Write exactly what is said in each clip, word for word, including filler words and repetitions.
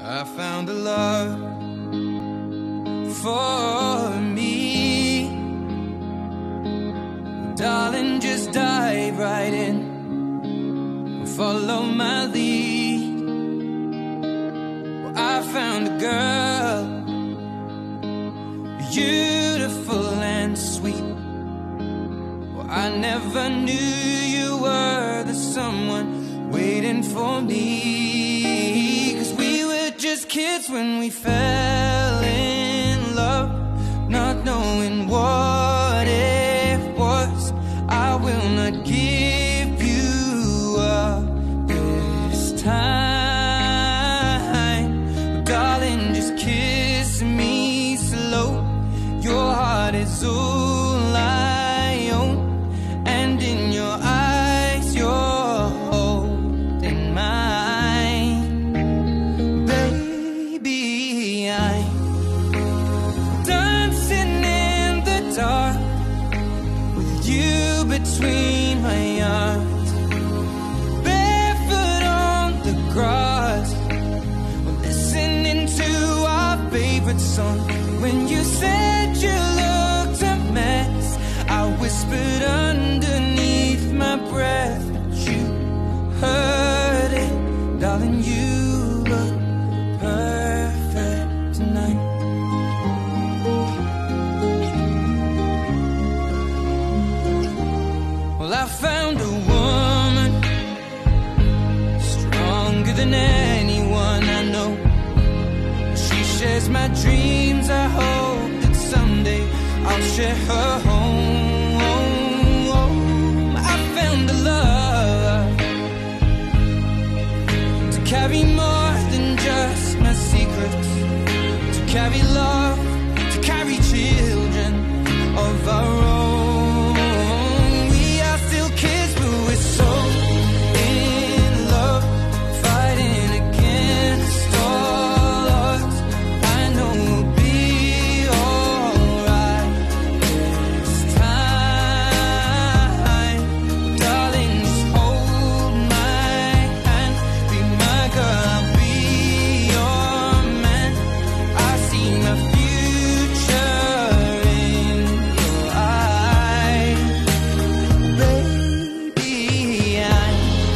I found a love for me. Darling, just dive right in, follow my lead. Well, I found a girl, beautiful and sweet. Well, I never knew you were the someone waiting for me. 'Cause we were just kids when we fell in love, not knowing what it was. I will not give you up this time. But darling, just kiss me slow. Your heart is all I own, and in your eyes you're holding mine. Baby, I'm dancing in the dark with you between my arms, barefoot on the grass. We're listening to our favorite song. When you said you looked a mess, I whispered underneath my breath, but you heard it. Darling, you look perfect tonight. Well, I found a woman stronger than anyone I know. She shares my dreams. I hope that someday I'll share her home. I found a love to carry more than just my secrets, to carry love, to carry children of our own. We are still kids, but we're so in love, fighting against all odds. I know we'll be alright this time. Darling, just hold my hand, be my girl, I'll be your man. I see my future in your eyes. Baby, I'm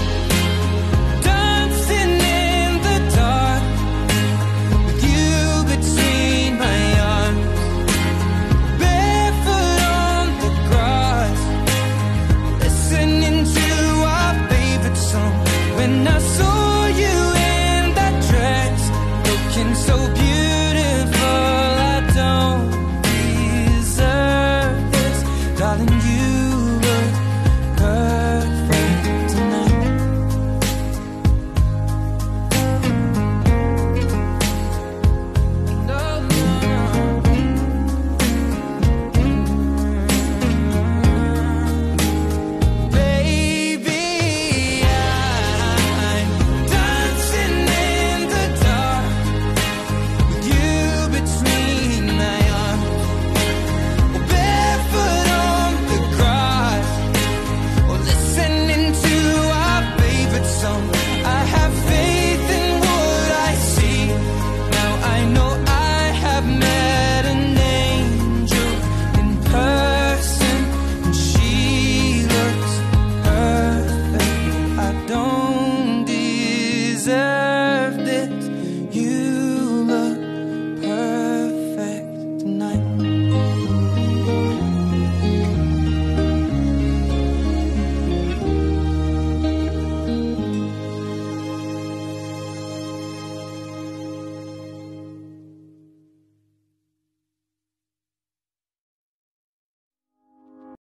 dancing in the dark with you between my arms, barefoot on the grass, listening to our favorite song. When I saw you in that dress, looking so beautiful